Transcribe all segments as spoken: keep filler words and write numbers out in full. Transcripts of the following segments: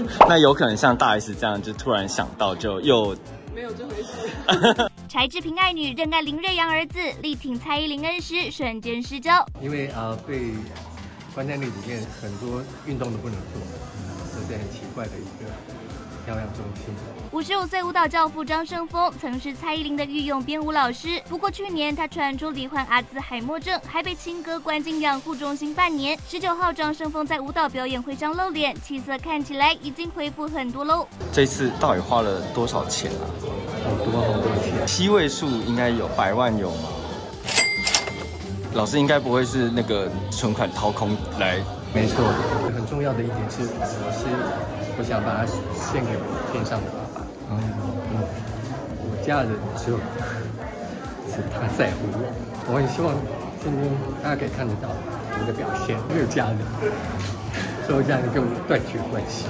那有可能像大 S 这样，就突然想到就又没有这回事。 柴智屏爱女认爱林瑞阳儿子，力挺蔡依林恩师，瞬间失焦。 因为啊、呃，被关在那里面，很多运动都不能做，这是很奇怪的一个漂亮中心。 五十五岁舞蹈教父张胜峰曾是蔡依林的御用编舞老师，不过去年他传出罹患阿兹海默症，还被亲哥关进养护中心半年。十九号，张胜峰在舞蹈表演会上露脸，气色看起来已经恢复很多喽。 这次到底花了多少钱啊？ 好多好多钱， 七位数应该有，百万有吗？老师应该不会是那个存款掏空来？ 没错，很重要的一点是，我是我想把它献给我天上的爸爸。嗯嗯，我家人只有是他在乎我，我很希望今天大家可以看得到我的表现，没有家人，所有家人跟我断绝关系，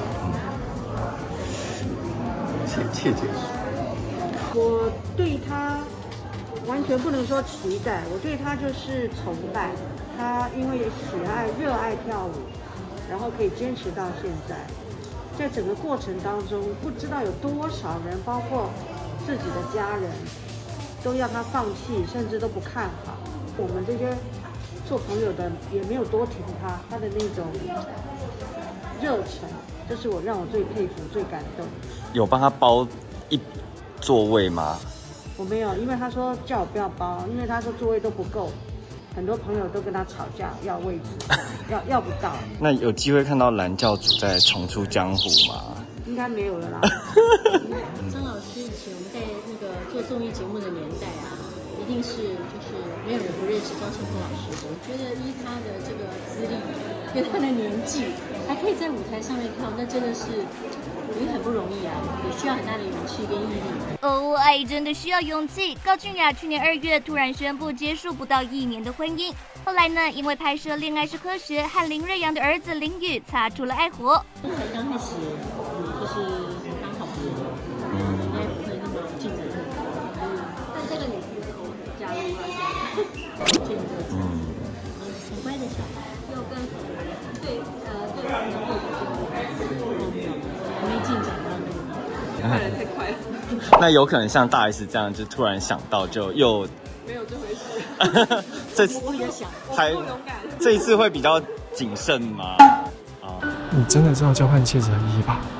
切切结束。 我对他完全不能说期待，我对他就是崇拜。他因为喜爱、热爱跳舞，然后可以坚持到现在。在整个过程当中，不知道有多少人，包括自己的家人，都要他放弃，甚至都不看好。我们这些做朋友的也没有多挺他，他的那种热忱，这是我让我最佩服、最感动。 有帮他包一座位吗？ 我没有，因为他说叫我不要包，因为他说座位都不够。很多朋友都跟他吵架，要位置，要要不到。 那有机会看到蓝教主再重出江湖吗？ 应该没有了啦。 张老师以前我们在那个做综艺节目的年代啊，一定是就是没有人不认识张胜峰老师的。我觉得依他的这个资历，跟他的年纪，还可以在舞台上面跳，那真的是也很不容易啊，也需要很大的勇气跟毅力。 哦，爱真的需要勇气。高俊雅去年二月突然宣布结束不到一年的婚姻，后来呢，因为拍摄《恋爱是科学》和林瑞阳的儿子林宇擦出了爱火。 才刚开始就是当好朋友，嗯，应该不会那么竞争。但这个女加入了，竞争，嗯，很乖的小孩，又跟对呃对方的父母还没进展到那个， 快了太快了。 那有可能像大 S 这样，就突然想到就又没有这回事。 这次我比较想， 还这一次会比较谨慎吗？ 你真的知道交换戒指的意义吧？